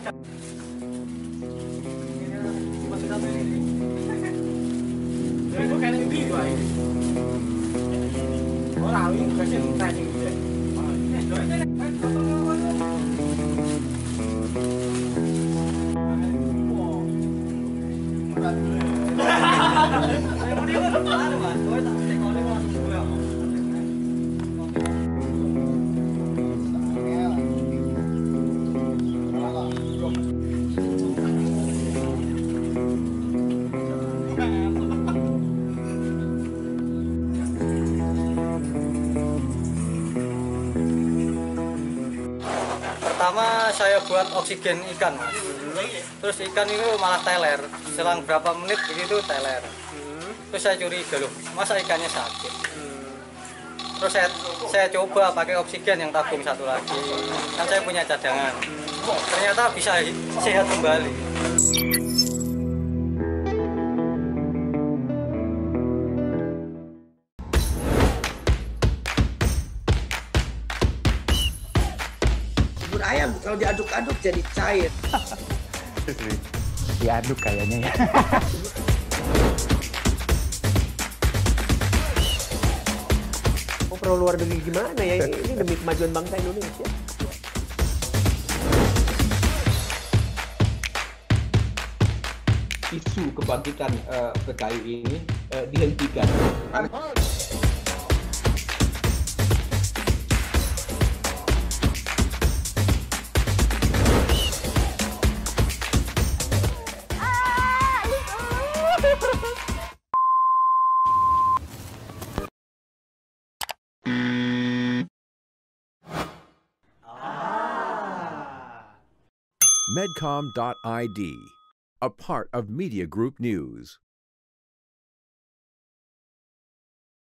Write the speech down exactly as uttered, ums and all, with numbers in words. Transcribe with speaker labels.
Speaker 1: Pertama saya buat oksigen ikan, Mas. Terus ikan itu malah teler. Selang berapa menit begitu teler. Terus saya curiga, loh, masa ikannya sakit? Terus saya, saya coba pakai oksigen yang tabung satu lagi. Kan saya punya cadangan. Ternyata bisa sehat kembali.
Speaker 2: Bubur ayam kalau diaduk-aduk jadi cair.
Speaker 3: Diaduk kayaknya ya.
Speaker 4: Oh, perlu luar negeri gimana ya? Ini demi kemajuan bangsa Indonesia.
Speaker 5: Isu kebangkitan uh, P K I ini uh, dihentikan.
Speaker 6: Medcom dot I D, a part of Media Group News.